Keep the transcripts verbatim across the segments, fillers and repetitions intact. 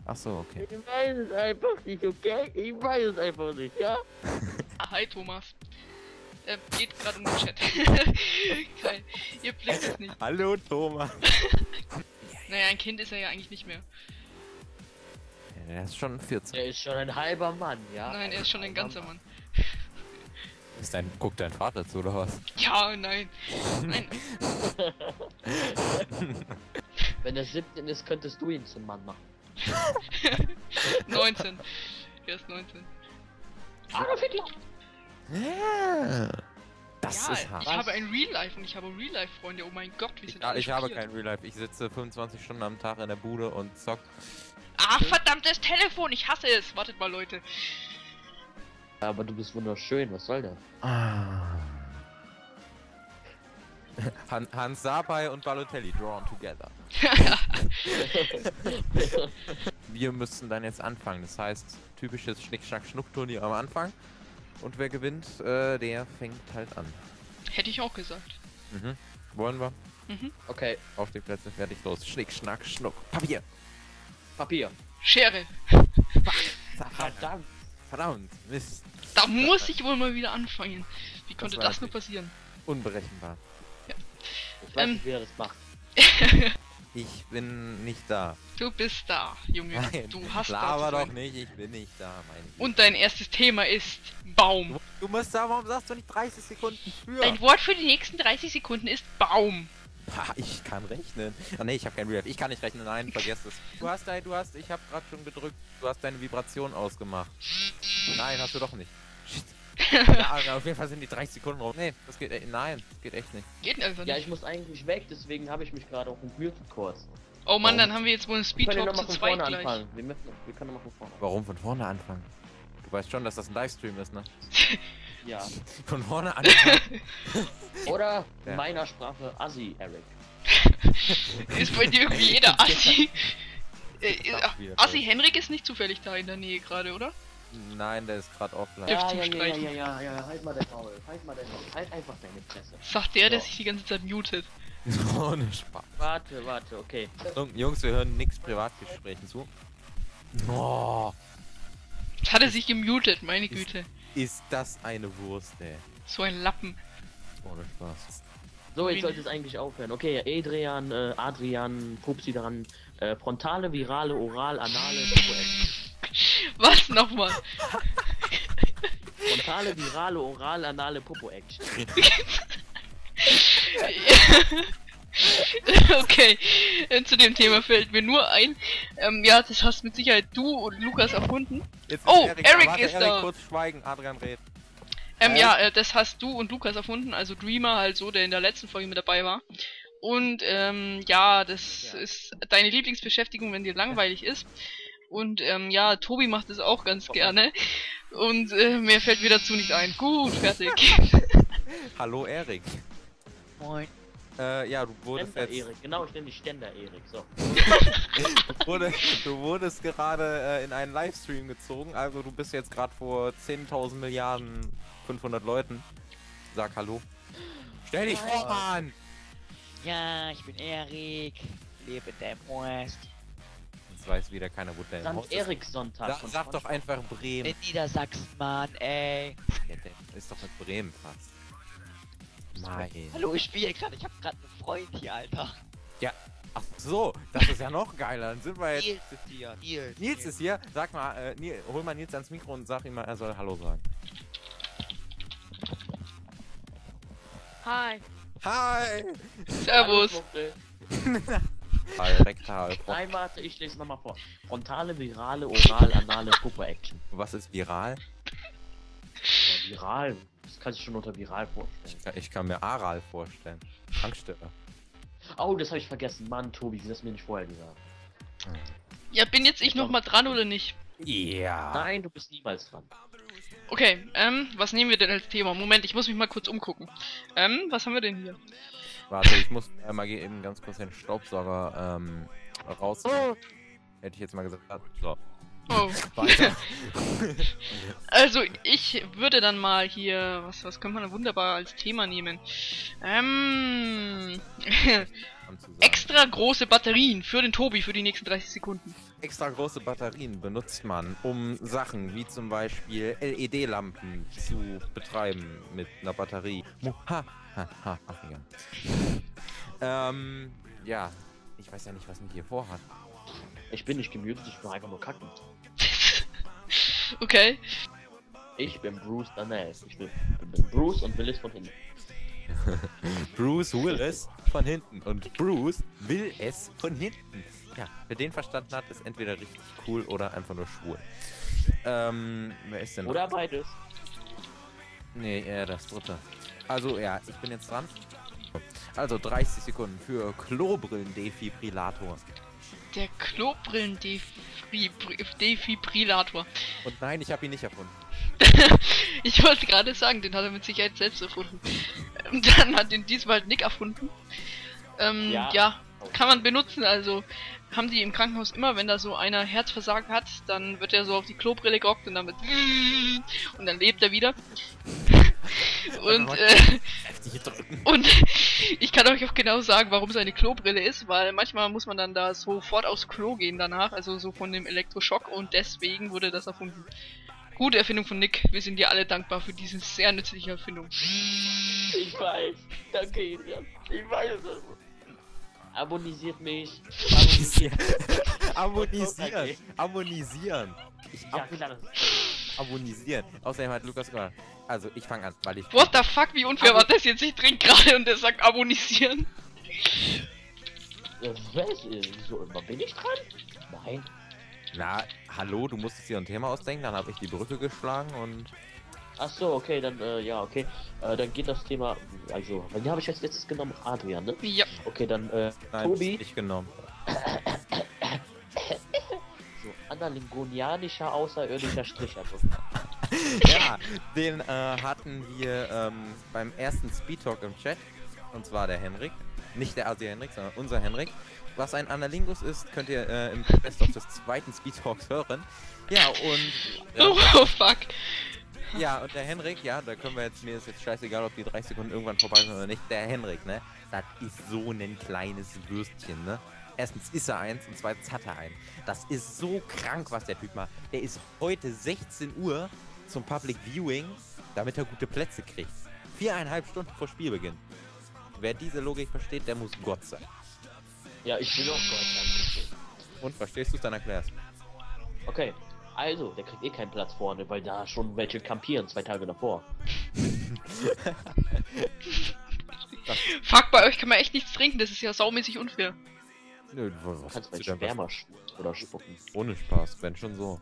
Ach so, okay. Ich weiß es einfach nicht, okay? Ich weiß es einfach nicht, ja? Ah, hi Thomas. Äh, geht gerade um den Chat. Geil. Ihr blickt es nicht. Hallo Thomas. Naja, ein Kind ist er ja eigentlich nicht mehr. Ja, er ist schon vierzehn. Er ist schon ein halber Mann, ja? Nein, er ist schon ein ganzer Mann. Ist dein, guckt dein Vater zu oder was? Ja, nein. Nein. Wenn er siebzehn ist, könntest du ihn zum Mann machen. neunzehn. Er ist neunzehn. Adolf Hitler! Ja. Das Ja, ist hart. ich habe ein Real Life und ich habe Real Life Freunde. Oh mein Gott, wie sind Ja, alle ich habe schockiert. kein Real Life. Ich sitze fünfundzwanzig Stunden am Tag in der Bude und zock. Ah, verdammtes Telefon, ich hasse es. Wartet mal, Leute. Aber du bist wunderschön, was soll das? Ah. Han Hans Sapai und Balotelli drawn together. Wir müssen dann jetzt anfangen. Das heißt, typisches Schnick-Schnack-Schnuck-Turnier am Anfang. Und wer gewinnt, äh, der fängt halt an. Hätte ich auch gesagt. Mhm. Wollen wir? Mhm. Okay, Auf die Plätze, fertig, los. Schnick, Schnack, Schnuck. Papier. Papier. Schere. Verdammt. Verdammt. Mist. Da muss ich wohl mal wieder anfangen. Wie konnte weiß das nur ich. passieren? Unberechenbar. Ich weiß Ähm. nicht, wie er das macht. Ich bin nicht da. Du bist da, Junge. Nein, Du hast da laber zu doch sein. nicht, ich bin nicht da, mein Güte. Und dein erstes Thema ist Baum. Du, du musst da, warum sagst du nicht dreißig Sekunden für? Dein Wort für die nächsten dreißig Sekunden ist Baum. Ha, ich kann rechnen. Ah nee, ich habe kein Real Life. Ich kann nicht rechnen, nein, vergiss es. Du hast dein, du hast, ich habe gerade schon gedrückt, du hast deine Vibration ausgemacht. Nein, hast du doch nicht. Shit. Ja, aber auf jeden Fall sind die dreißig Sekunden rum. Nee, das geht, e- nein, das geht echt nicht. Geht einfach Ja, nicht. ich muss eigentlich weg, deswegen habe ich mich gerade auch gemutet kurz. Oh Mann, Warum? dann haben wir jetzt wohl einen Wir Speed können Talk nochmal zu von zweit vorne gleich. anfangen. Wir, müssen, wir können nochmal von vorne. Warum von vorne anfangen? Du weißt schon, dass das ein Livestream ist, ne? Ja. Von vorne anfangen. Oder Ja. in meiner Sprache Assi, Eric. Ist bei dir irgendwie jeder Assi. Äh, Ach, wieder Assi los. Henrik ist nicht zufällig da in der Nähe gerade, oder? Nein, der ist gerade offline. Ja. Ja, ja, ja, ja, streichen. ja, ja, ja, halt mal dein Maul. Halt mal dein Maul. Halt einfach deine Fresse. Sagt der, der So. sich die ganze Zeit mutet. Ohne Spaß. Warte, warte, okay. Jungs, wir hören nix Privatgesprächen zu. Oh, Jetzt hat er sich gemutet, meine Güte. ist das eine Wurst, ey. So ein Lappen. Ohne Spaß. So, jetzt sollte es eigentlich aufhören. Okay, Adrian, äh, Adrian, Pupsi daran. Äh, frontale, virale, oral, anale, Popo-Action. Was nochmal? Frontale, virale, oral, anale, Popo-Action. Okay, äh, zu dem Thema fällt mir nur ein, ähm, ja, das hast mit Sicherheit du und Lukas erfunden. Jetzt Oh, ist Eric Warte, ist Eric, da. kurz schweigen, Adrian redet. Ähm, Äh. ja, äh, das hast du und Lukas erfunden, also Dreamer halt so, der in der letzten Folge mit dabei war. Und, ähm, ja, das Ja. ist deine Lieblingsbeschäftigung, wenn dir langweilig ist. Und, ähm, ja, Tobi macht es auch ganz gerne. Und, äh, mir fällt mir dazu nicht ein. Gut, fertig. Hallo, Erik. Moin. Äh, ja, du wurdest Ständer jetzt... Erik, genau, ich nenne dich Ständer Erik, so. Du, wurde, du wurdest gerade äh, in einen Livestream gezogen, also du bist jetzt gerade vor zehntausend Milliarden fünfhundert Leuten. Sag Hallo. Stell dich Hi. vor, Mann! Ja, ich bin Erik, lebe in der Wurst. Jetzt weiß wieder keiner, wo der Haus Sankt ist. Erik Sonntag. Sa von sag doch SpongeBob. einfach Bremen. In Niedersachsen, Mann, ey. Ja, der ist doch mit Bremen fast. Mein. Hallo, ich spiele gerade, ich hab gerade einen Freund hier, Alter. Ach so, das ist ja noch geiler. Dann sind wir jetzt... Nils ist hier, Nils. Nils ist hier. Sag mal, äh, Nils, hol mal Nils ans Mikro und sag ihm mal, er soll Hallo sagen. Hi. Hi! Servus. Hallo, Rektal. Nein, warte, ich lese nochmal vor. Frontale, virale, oral, anale, Popo-Action. Was ist viral? Ja, viral, das kannst du schon unter viral vorstellen. Ich kann, ich kann mir Aral vorstellen. Tankstelle. Oh, das habe ich vergessen. Mann, Tobi, du hast mir nicht vorher gesagt. Ja, bin jetzt ich noch mal dran oder nicht? Ja. Nein, du bist niemals dran. Okay, ähm, was nehmen wir denn als Thema? Moment, ich muss mich mal kurz umgucken. Ähm, was haben wir denn hier? Warte, ich muss äh, mal eben ganz kurz den Staubsauger ähm, raus. Oh. Hätte ich jetzt mal gesagt. So. Oh. Weiter. Also, ich würde dann mal hier, was, was könnte man da wunderbar als Thema nehmen? Ähm, Anzusagen. extra große Batterien für den Tobi für die nächsten dreißig Sekunden. extra große Batterien benutzt man, um Sachen wie zum Beispiel L E D-Lampen zu betreiben mit einer Batterie. Mo- Ha, ha, ha, ach egal. ähm, ja, ich weiß ja nicht, was mich hier vorhat. Ich bin nicht gemutet, ich will einfach nur kacken. Okay. Ich bin Bruce Danell. Ich bin, bin Bruce und Willis von hinten. Bruce Willis von hinten und Bruce will es von hinten. Ja, wer den verstanden hat, ist entweder richtig cool oder einfach nur schwul. Ähm, wer ist denn noch? Oder beides. Nee, eher das dritte. Also, ja, ich bin jetzt dran. Also dreißig Sekunden für Klobrillen-Defibrillator. Der Klobrillen-Defibrillator. Und nein, ich habe ihn nicht erfunden. Ich wollte gerade sagen, den hat er mit Sicherheit selbst erfunden. Ähm, Dann hat ihn diesmal Nick erfunden. Ähm, ja. Ja. kann man benutzen, also haben die im Krankenhaus immer, wenn da so einer Herzversagen hat, dann wird er so auf die Klobrille gehockt und dann wird und dann lebt er wieder. Und, äh, und ich kann euch auch genau sagen, warum seine Klobrille ist, weil manchmal muss man dann da sofort aufs Klo gehen danach, also so von dem Elektroschock, und deswegen wurde das erfunden. Gute Erfindung von Nick, wir sind dir alle dankbar für diese sehr nützliche Erfindung. Ich weiß. Danke, Adrian. Ich weiß es. Abonnisiert mich. Abonnisieren. Abonnisieren. Ich Ja, ab klar, das ist abonnisieren. Außerdem hat Lukas gesagt, also ich fange an, weil ich... What the fuck, wie unfair war das jetzt? Ich trinke gerade und der sagt abonnisieren. Äh, was? Äh, So, bin ich dran? Nein. Na, hallo, du musstest dir ein Thema ausdenken, dann habe ich die Brücke geschlagen und... Ach so, okay, dann, äh, ja, okay. Äh, dann geht das Thema, also, wen habe ich als letztes genommen? Adrian, ne? Ja. Okay, dann, äh, Nein, Tobi. nicht genommen. So, analingonianischer außerirdischer Strich, also. Ja, den äh, hatten wir ähm, beim ersten Speed Talk im Chat. Und zwar der Henrik. Nicht der Asi Henrik, sondern unser Henrik. Was ein Analingus ist, könnt ihr äh, im Best of des zweiten Speed Talks hören. Ja, und... Ja, Oh fuck. ja, und der Henrik, ja, da können wir jetzt... Mir ist jetzt scheißegal, ob die dreißig Sekunden irgendwann vorbei sind oder nicht. Der Henrik, ne? Das ist so ein kleines Würstchen, ne? Erstens ist er eins und zweitens hat er einen. Das ist so krank, was der Typ macht. Der ist heute sechzehn Uhr zum Public Viewing, damit er gute Plätze kriegt. Viereinhalb Stunden vor Spielbeginn. Wer diese Logik versteht, der muss Gott sein. Ja, ich will auch Gott sein. Und verstehst du es, dann erklärst. Okay, also, der kriegt eh keinen Platz vorne, weil da schon welche kampieren, zwei Tage davor. Fuck, bei euch kann man echt nichts trinken, das ist ja saumäßig unfair. Nö, Du was kannst bei willst du denn Sperma sch oder spucken. was- ohne Spaß, wenn schon so.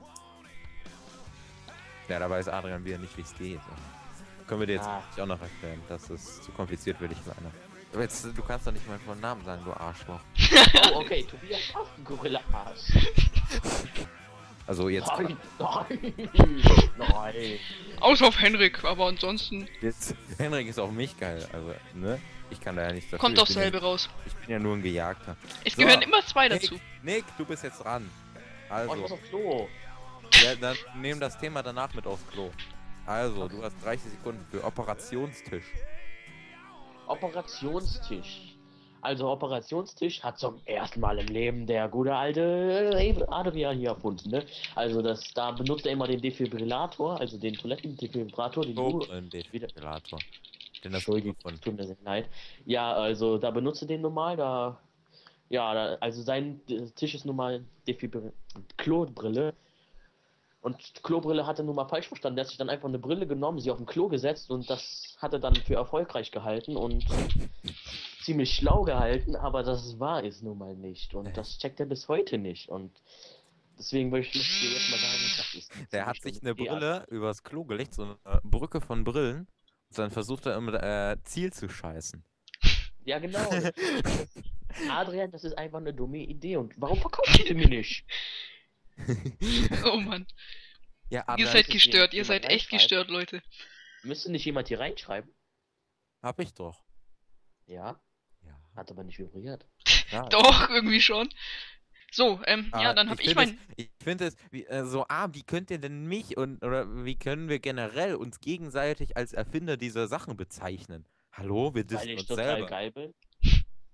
Ja, da weiß Adrian wieder nicht, wie es geht. Können wir dir jetzt Ah. auch noch erklären, dass es zu kompliziert für dich kleiner. Aber jetzt, du kannst doch nicht mal von Namen sagen, du Arschloch. Oh, okay, Tobias Gorilla Arsch. Also jetzt, Nein, nein, nein. Außer auf Henrik, aber ansonsten jetzt Henrik ist auch mich geil, also, ne? Ich kann da ja nichts dafür. kommt ich doch bin selbe ja, raus. Ich bin ja nur ein Gejagter. Es So. gehören immer zwei dazu. Nick, Nick, du bist jetzt dran. Oh, ich muss Also, auf Klo. ja, dann nehmen das Thema danach mit aufs Klo. Also, du hast dreißig Sekunden für Operationstisch. Operationstisch. Also Operationstisch hat zum ersten Mal im Leben der gute alte Adrian hier erfunden, ne? Also das, da benutzt er immer den Defibrillator, also den Toilettendefibrillator, den Oh, du ein Defibrillator. Den hast du Entschuldigung, gefunden. tut mir sehr leid. Ja, also da benutzt er den normal, da ja, da, also sein äh, Tisch ist normal Defibrillator, Klobrille. Und Klobrille hat er nun mal falsch verstanden. Der hat sich dann einfach eine Brille genommen, sie auf dem Klo gesetzt und das hat er dann für erfolgreich gehalten und ziemlich schlau gehalten, aber das war es nun mal nicht. Und das checkt er bis heute nicht. Und deswegen möchte ich dir jetzt mal sagen, das ist eine Der hat ziemlich sich eine dumme Idee. Brille übers Klo gelegt, so eine Brücke von Brillen. Und dann versucht er immer äh, Ziel zu scheißen. Ja, genau. Das, das, Adrian, das ist einfach eine dumme Idee. Und warum verkauft ihr mir nicht? Oh Mann. Ja, Ihr Adrian, seid ist gestört, ihr jemand seid echt reinschreiben? gestört, Leute. Müsste nicht jemand hier reinschreiben? hab ich doch. Ja, Ja. hat aber nicht vibriert. ja. Doch, irgendwie schon. So, ähm, Aber ja, dann hab ich, find mein... es, ich finde es wie, äh, so, ah, wie könnt ihr denn mich und oder wie können wir generell uns gegenseitig als Erfinder dieser Sachen bezeichnen? Hallo, wir Weil dissen ich uns total selber. geil bin.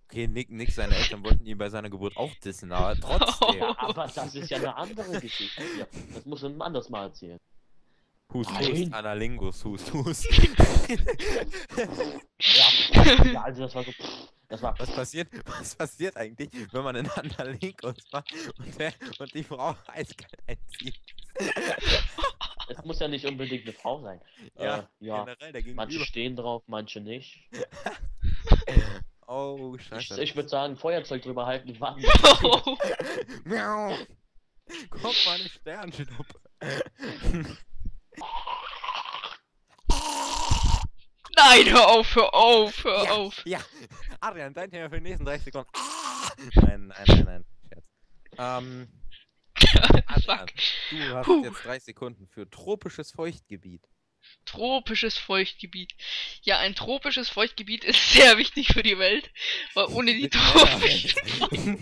Okay, Nick, Nick, seine Eltern wollten ihn bei seiner Geburt auch dissen, aber trotzdem. Oh. Aber das ist ja eine andere Geschichte. Ja, das muss man anders mal erzählen. Hust, Nein. hust, Analingus, hust, hust. Ja, ja also das war so. Pff, das war. Was passiert, was passiert eigentlich, wenn man einen Analingus macht und, der, und die Frau eiskalt einzieht? Es muss ja nicht unbedingt eine Frau sein. Ja, äh, ja. generell, der Manche Gegenüber. stehen drauf, manche nicht. Oh, Ich, scheiße. ich würde sagen, Feuerzeug drüber halten und warten. Oh. Miau. Guck mal, eine Sternschnuppe. Nein, hör auf, hör auf, hör Ja. auf. Ja, Adrian, dein Thema für die nächsten dreißig Sekunden. Ah! Nein, nein, nein, nein. Scherz. Ähm, Adrian, Fuck. du hast Puh. jetzt dreißig Sekunden für tropisches Feuchtgebiet. Tropisches Feuchtgebiet. Ja, ein tropisches Feuchtgebiet ist sehr wichtig für die Welt, weil ohne die tropischen,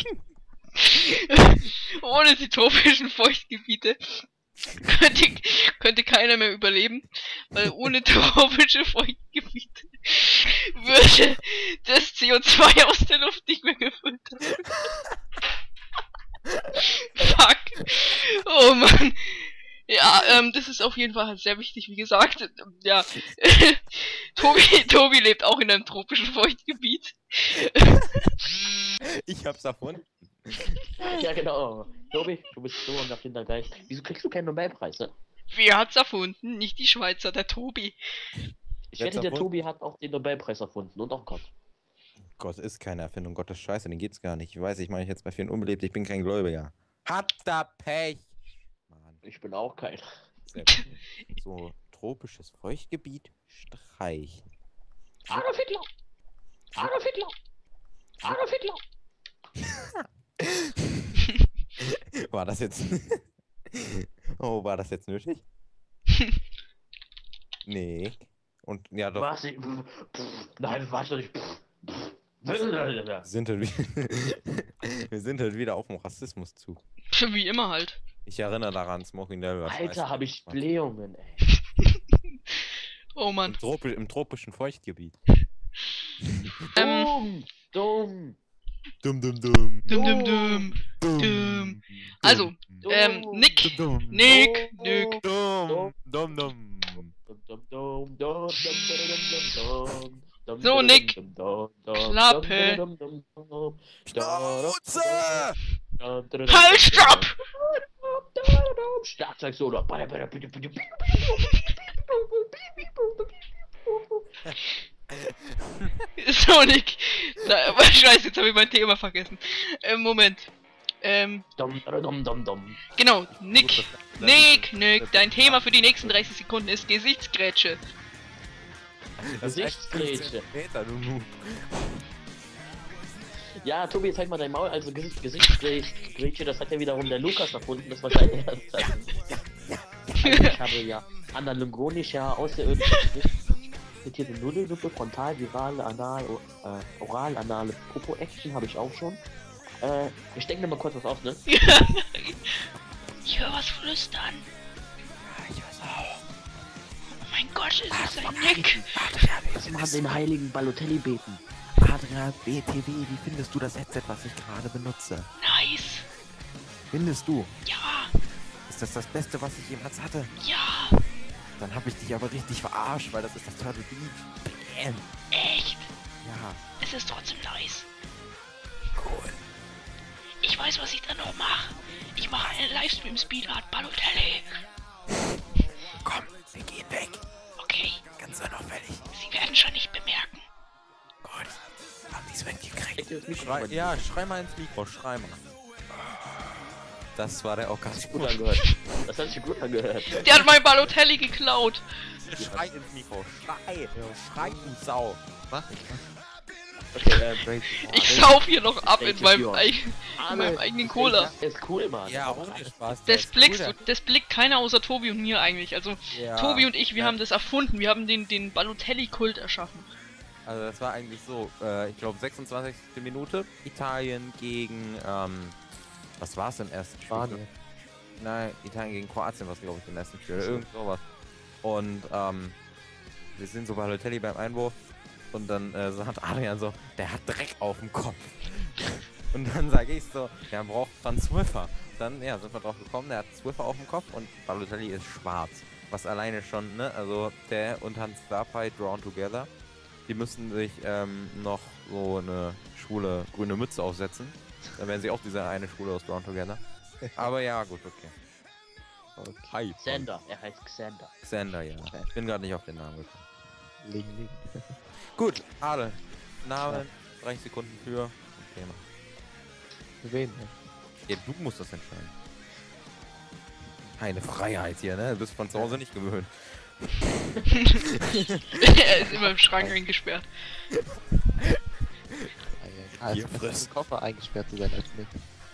ohne die tropischen Feuchtgebiete könnte, könnte keiner mehr überleben, weil ohne tropische Feuchtgebiete würde das C O zwei aus der Luft nicht mehr gefiltert. Fuck. Oh Mann. Ja, ähm, das ist auf jeden Fall halt sehr wichtig, wie gesagt. Ja, Tobi, Tobi lebt auch in einem tropischen Feuchtgebiet. Ich hab's erfunden. Ja, genau. Tobi, du bist so und auf jeden Fall gleich. Wieso kriegst du keinen Nobelpreis, ne? Wer hat's erfunden? Nicht die Schweizer, der Tobi. Ich Wer wette, hat's der erfunden? Tobi hat auch den Nobelpreis erfunden und auch Gott. Gott ist keine Erfindung, Gott ist scheiße, den gibt's gar nicht. Ich weiß, ich meine jetzt bei vielen unbelebt, ich bin kein Gläubiger. Hat da Pech! Mann, Ich bin auch kein. sehr gut. So, tropisches Feuchtgebiet streichen. Adolf Hitler! Adolf Hitler! Adolf Hitler! War das jetzt... Oh, war das jetzt nötig? Nee. Und ja doch, Was? Ich- Pff, Nein, warte doch nicht. Pff, pff. wir sind halt wieder, wir sind halt wieder auf dem Rassismuszug. Wie immer halt. Ich erinnere daran, Smoking Devil. Alter, habe ich Blähungen, ey. Oh Im, Mann. Tropi im tropischen Feuchtgebiet. Ähm, Dumm! Dum dum dum. dum dum dum. Dum. Also, Dumm! ähm, Nick. Dum dum. Nick, Nick. Dum dum dum. So, Nick. Klappe. Schnauze! Halt, stopp! Schlagzeug solo. So, Nick. Na, aber scheiße, jetzt habe ich mein Thema vergessen. Ähm, Moment. Ähm, Dum, dum, dum, dum. genau. Nick. Nick, Nick. Dein Thema für die nächsten dreißig Sekunden ist Gesichtsgrätsche. Gesichtsgrätsche. Meter, du Noob. Ja, Tobi, jetzt halt mal dein Maul. Also Gesicht, Gesichtsgrätsche, das hat ja wiederum der Lukas erfunden. Das war sein Ernst. Also ich habe ja analingonischer außerirdischer zitierte Nudelsuppe, frontal, virale, anal, äh, oral, anale Popo-Action habe ich auch schon. Äh, ich denke mir mal kurz was auf, ne? Ich höre was flüstern. Ich weiß auch. Oh mein Gott, ist das ein Nick? Lass mal den heiligen Balotelli beten. Adrian, B T W, wie findest du das Headset, was ich gerade benutze? Nice. Findest du? Ja, Ist das das Beste, was ich jemals hatte? ja. Dann habe ich dich aber richtig verarscht, weil das ist das Turtle Beach. Bam. Echt? Ja, Es ist trotzdem nice. cool. Ich weiß, was ich dann noch mache. Ich mache eine Livestream-Speedart Balotelli. Komm, wir gehen weg. Okay, Ganz unauffällig. Sie werden schon nicht bemerken. Gut. Hab die's weggekriegt. Das Mikro Schrei, aber nicht. ja, schrei mal ins Mikro, schrei mal. Das war der Gut Orgasmus. angehört. Das hat sich gut angehört. Der hat mein Balotelli geklaut. Schrei ins Mikro, schrei. Schrei, du Sau. Mach ich. Okay, äh, Ich sauf hier noch ab in Welches meinem, Jahr? eig in meinem eigenen Cola. Der ist cool, Mann. Ja, ohne Spaß. der Das ist blickt, cool, das blickt keiner außer Tobi und mir eigentlich. Also der- Ja. Tobi und ich, wir Ja. haben das erfunden. Wir haben den, den Balotelli-Kult erschaffen. Also das war eigentlich so, äh, ich glaube sechsundzwanzigste Minute, Italien gegen, ähm, was war es im ersten Spiel? Spanien. Nein, Italien gegen Kroatien war es, glaube ich, im ersten Spiel, oder irgend sowas. Und, ähm, wir sind so bei Balotelli beim Einwurf Und dann äh, sagt Adrian so, der hat Dreck auf dem Kopf. Und dann sage ich so, der braucht dann Swiffer. Dann, ja, sind wir drauf gekommen, der hat Swiffer auf dem Kopf und Balotelli ist schwarz. Was alleine schon, ne, also der und Hans Starpie Drawn Together, die müssen sich ähm, noch so eine schwule grüne Mütze aufsetzen. Dann werden sie auch diese eine Schwule aus Drawn Together. Aber ja, gut, okay. Okay. Xander, er heißt Xander. Xander, ja. Ich bin gerade nicht auf den Namen gekommen. Ling, ling. Gut, Adel. Namen, dreißig Sekunden für Thema. Für wen? Ja, du musst das entscheiden. Keine Freiheit hier, ne? Du bist von zu Hause nicht gewöhnt. Er ist immer im Schrank eingesperrt. Als im Koffer eingesperrt zu sein als Nick.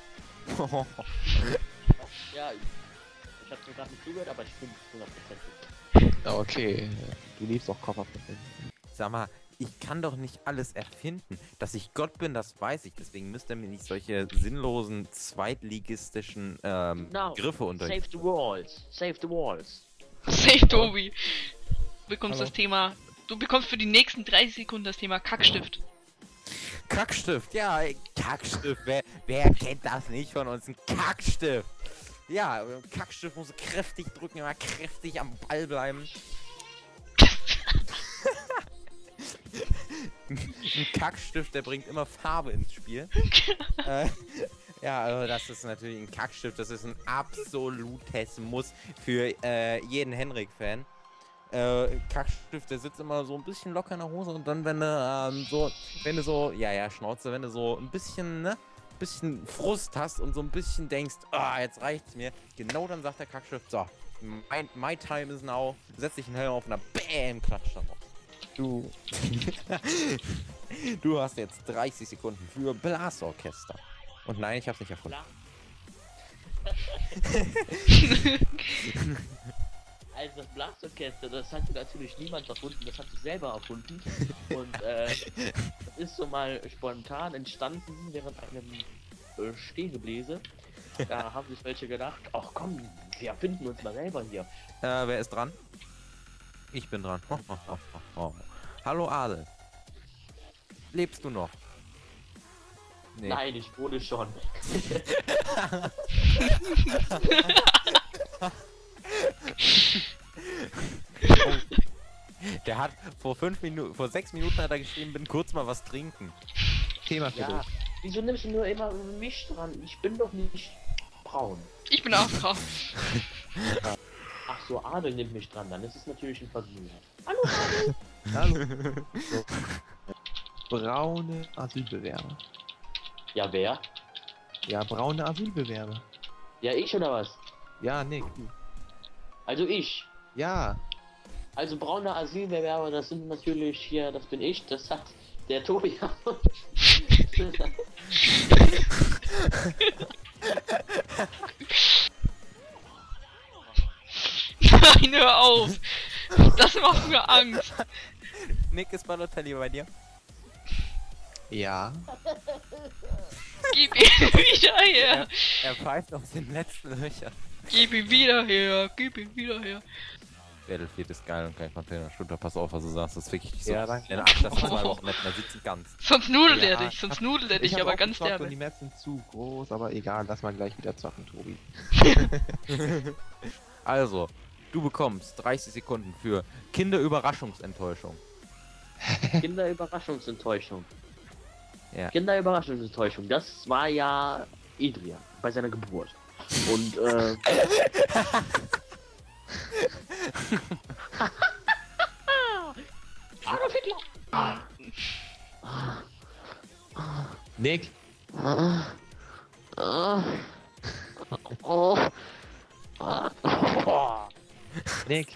Ja, ich hab mir gerade nicht zugehört, aber ich bin hundertprozentig. Okay, du liebst auch Koffer von denen. Sag mal, ich kann doch nicht alles erfinden. Dass ich Gott bin, das weiß ich. Deswegen müsst ihr mir nicht solche sinnlosen, zweitligistischen ähm, No, Griffe unterrichten. Save the walls, save the walls. Safe, Tobi. Du bekommst Hallo. das Thema. Du bekommst für die nächsten dreißig Sekunden das Thema Kackstift. Kackstift, ja, ey, Kackstift. Wer, wer kennt das nicht von uns? Ein Kackstift. Ja, Kackstift muss kräftig drücken, immer kräftig am Ball bleiben. Ein Kackstift, der bringt immer Farbe ins Spiel. äh, ja, also das ist natürlich ein Kackstift, das ist ein absolutes Muss für äh, jeden Henrik-Fan. Äh, Kackstift, der sitzt immer so ein bisschen locker in der Hose und dann, wenn du ähm, so, wenn du so, ja, ja, Schnauze, wenn du so ein bisschen, ne, bisschen Frust hast und so ein bisschen denkst, ah, jetzt reicht's mir, genau dann sagt der Kackstift, so, my, my time is now, setz dich einen Helm auf und dann BÄM, klatscht dann raus. Du. Du hast jetzt dreißig Sekunden für Blasorchester. Und nein, ich hab's nicht erfunden. Also das Blasorchester, das hat natürlich niemand erfunden, das hat sich selber erfunden. Und äh, das ist so mal spontan entstanden während einem äh, Stehgebläse. Da haben sich welche gedacht, ach komm, wir erfinden uns mal selber hier. Äh, wer ist dran? Ich bin dran. Ho, ho, ho, ho. Hallo Adel. Lebst du noch? Nee. Nein, ich wurde schon. Der hat vor fünf Minuten, vor sechs Minuten hat er geschrieben, bin kurz mal was trinken. Thema für Ja, dich. wieso nimmst du nur immer mich dran? Ich bin doch nicht braun. Ich bin auch drauf. Ach so, Adel nimmt mich dran, dann ist es natürlich ein Vergnügen. Hallo Adel! Hallo. So. Braune Asylbewerber. Ja, wer? Ja, braune Asylbewerber. Ja, ich oder was? Ja, Nick, du. Also ich. Ja. Also braune Asylbewerber, das sind natürlich hier, das bin ich, das hat der Tobi. Nein, hör auf! Das macht mir Angst. Nick, ist Balotelli bei dir? Ja. Gib ihn wieder her! Er pfeift aus den letzten Löchern. Gib ihn wieder her! Gib ihn wieder her! Battlefield ist geil und kein Container Shooter. Pass auf, was du sagst, das fick ich dich so. Ja, danke. Deine Arsch, das in zwei Wochen nicht mehr sitzen ganz. Sonst nudelt Ja, er dich, sonst nudelt er Ich dich, hab aber auch ganz gezockt derbe. und die Maps sind zu groß, aber egal, lass mal gleich wieder zocken, Tobi. Also, du bekommst dreißig Sekunden für Kinderüberraschungsenttäuschung. Kinderüberraschungsenttäuschung. Ja. Kinderüberraschungsenttäuschung, das war ja Adrian bei seiner Geburt. Und äh. Adolf Hitler! Nick! Nick!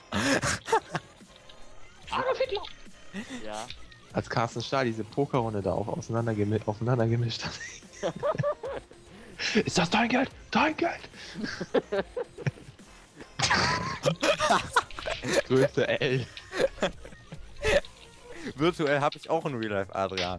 Adolf Hitler! Ja. Als Carsten Stahl diese Pokerrunde da auch auseinandergemi aufeinander gemischt hat. Ist das dein Geld? Dein Geld! Größe L. Virtuell habe ich auch ein Real Life Adrian.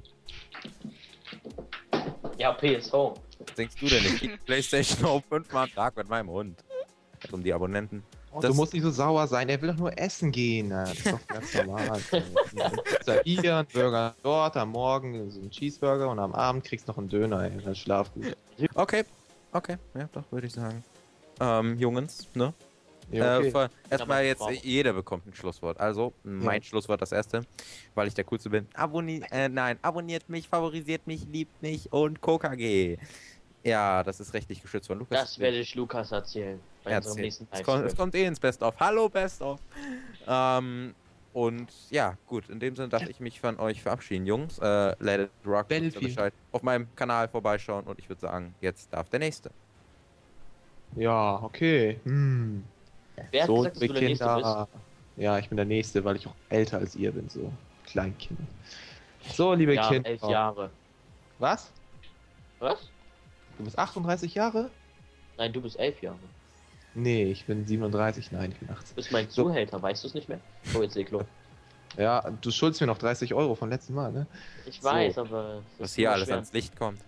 Ja, P S V. Was denkst du denn? Ich krieg PlayStation auf fünfmal am Tag mit meinem Hund. Um die Abonnenten. Oh, Das- du musst nicht so sauer sein, er will doch nur essen gehen. Na, das ist doch ganz normal. Pizza hier, ein Burger dort, am Morgen so ein Cheeseburger und am Abend kriegst du noch einen Döner, ey. Dann schlaf gut. Okay, okay, ja, doch, würde ich sagen. Ähm, Jungs, ne? Ja, okay. Äh, vor- erstmal Aber jetzt, Frau- äh, jeder bekommt ein Schlusswort. Also, mein Schlusswort das erste, weil ich der Coolste bin. Abonniert, äh, nein, abonniert mich, favorisiert mich, liebt mich und K K G. Ja, das ist rechtlich geschützt von Lukas. Das werde ich Lukas erzählen. Bei unserem erzählen. nächsten Es kommt, es Livestream. kommt eh ins Best-of. Hallo, Best-of. Ähm, und ja, gut, in dem Sinne darf ich mich von euch verabschieden, Jungs. Äh, let it rock, wisst ihr Battlefield. Bescheid. Auf meinem Kanal vorbeischauen und ich würde sagen, jetzt darf der Nächste. Ja, okay. Hm. Wer hat So, gesagt, dass du liebe der Nächste bist? Kinder. Ja, ich bin der Nächste, weil ich auch älter als ihr bin, so Kleinkind. So, liebe Ja, Kinder. elf Jahre. Was? Was? Du bist achtunddreißig Jahre? Nein, du bist elf Jahre. Nee, ich bin siebenunddreißig, nein, ich bin Du achtzehn. bist mein So. Zuhälter, weißt du es nicht mehr? Oh, jetzt leg los. Ja, du schuldest mir noch dreißig Euro vom letzten Mal, ne? Ich So. weiß, aber... es Was ist hier nur alles schwer. ans Licht kommt.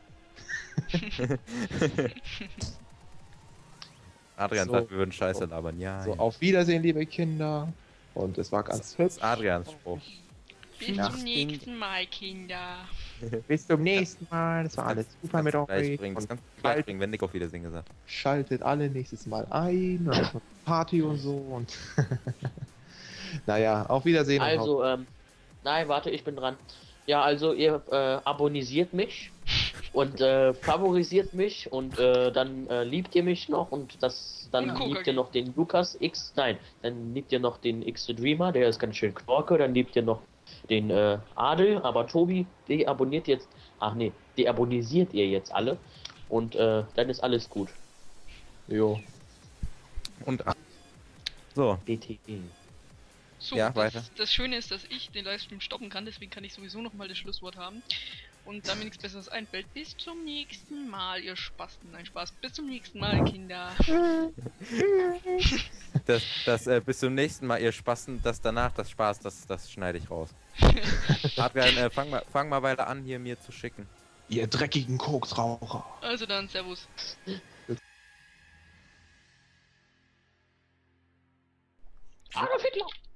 Adrian So. sagt, wir würden Scheiße labern. Ja, So, ja. auf Wiedersehen, liebe Kinder. Und es war ganz Das hübsch. ist Adrians Spruch. Bis Ja. zum nächsten Mal, Kinder. Bis zum nächsten Mal. Das war alles super mit Das gleich euch. bringen, das Und kannst du gleich bringen, wenn Nick auf Wiedersehen gesagt. schaltet alle nächstes Mal ein. Und dann kommt Party und so. Und naja, auf Wiedersehen. und Also, ähm... Nein, warte, ich bin dran. Ja, also ihr äh, abonnisiert mich und äh, favorisiert mich und äh, dann äh, liebt ihr mich noch und das dann Und Coca-Cola. liebt ihr noch den Lukas X, nein, dann liebt ihr noch den X the Dreamer, der ist ganz schön Knorke, dann liebt ihr noch den äh, Adel, aber Tobi, deabonniert jetzt, ach nee, deabonnisiert ihr jetzt alle und äh, dann ist alles gut. Jo. Und ah. so, D T E. So, Ja, das, weiter. das Schöne ist, dass ich den Livestream stoppen kann, deswegen kann ich sowieso nochmal das Schlusswort haben. Und da mir nichts Besseres einfällt, bis zum nächsten Mal, ihr Spasten. Nein, Spaß. Bis zum nächsten Mal, Kinder. das, das äh, bis zum nächsten Mal, ihr Spasten, das danach, das Spaß, das, das schneide ich raus. Adrian, äh, fang mal, fang mal weiter an, hier mir zu schicken. Ihr dreckigen Koksraucher. Also dann, Servus. Adolf Hitler!